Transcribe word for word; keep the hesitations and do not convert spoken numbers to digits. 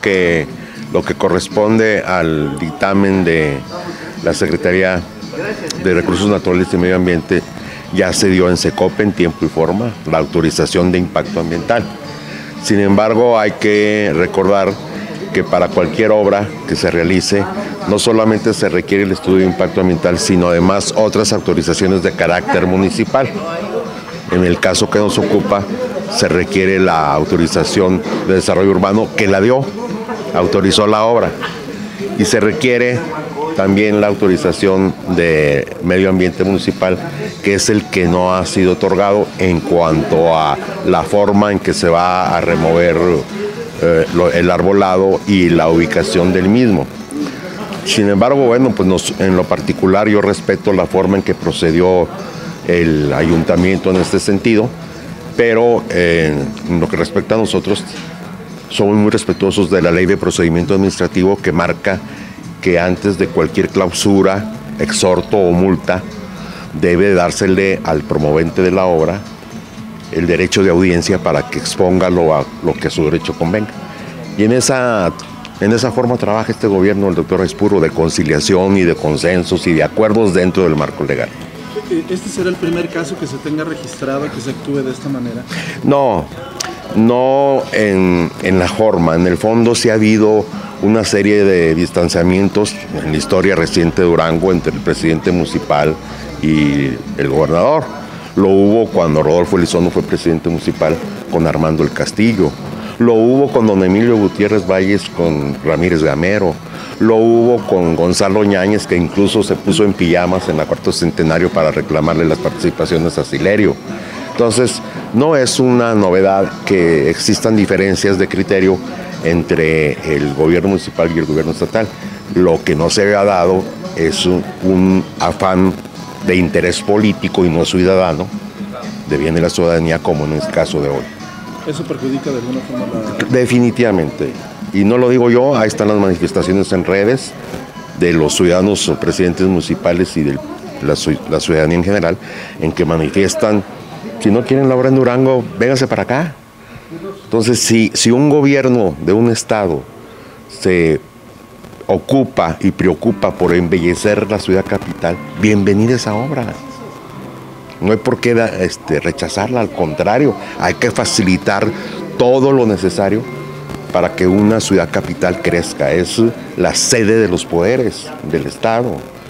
que lo que corresponde al dictamen de la Secretaría de Recursos Naturales y Medio Ambiente ya se dio en SECOPE en tiempo y forma, la autorización de impacto ambiental. Sin embargo, hay que recordar que para cualquier obra que se realice, no solamente se requiere el estudio de impacto ambiental, sino además otras autorizaciones de carácter municipal. En el caso que nos ocupa, se requiere la autorización de desarrollo urbano, que la dio, autorizó la obra, y se requiere también la autorización de medio ambiente municipal, que es el que no ha sido otorgado en cuanto a la forma en que se va a remover eh, lo, el arbolado y la ubicación del mismo. Sin embargo, bueno, pues nos, en lo particular yo respeto la forma en que procedió el ayuntamiento en este sentido, pero eh, en lo que respecta a nosotros, somos muy respetuosos de la ley de procedimiento administrativo, que marca que antes de cualquier clausura, exhorto o multa, debe dársele al promovente de la obra el derecho de audiencia para que exponga lo, a, lo que a su derecho convenga. Y en esa, en esa forma trabaja este gobierno, el doctor Aispuro, de conciliación y de consensos y de acuerdos dentro del marco legal. ¿Este será el primer caso que se tenga registrado que se actúe de esta manera? No, no en, en la forma. En el fondo sí ha habido una serie de distanciamientos en la historia reciente de Durango entre el presidente municipal y el gobernador. Lo hubo cuando Rodolfo Elizondo fue presidente municipal con Armando El Castillo. Lo hubo con don Emilio Gutiérrez Valles con Ramírez Gamero. Lo hubo con Gonzalo Ñáñez, que incluso se puso en pijamas en la cuarto centenario para reclamarle las participaciones a Silerio. Entonces, no es una novedad que existan diferencias de criterio entre el gobierno municipal y el gobierno estatal. Lo que no se había dado es un, un afán de interés político y no ciudadano de bien de la ciudadanía, como en el caso de hoy. ¿Eso perjudica de alguna forma la...? Definitivamente. Y no lo digo yo, ahí están las manifestaciones en redes de los ciudadanos o presidentes municipales y de la, la ciudadanía en general, en que manifiestan: si no quieren la obra en Durango, vénganse para acá. Entonces, si, si un gobierno de un estado se ocupa y preocupa por embellecer la ciudad capital, bienvenida esa obra. No hay por qué este, rechazarla, al contrario, hay que facilitar todo lo necesario para que una ciudad capital crezca. Es la sede de los poderes del Estado.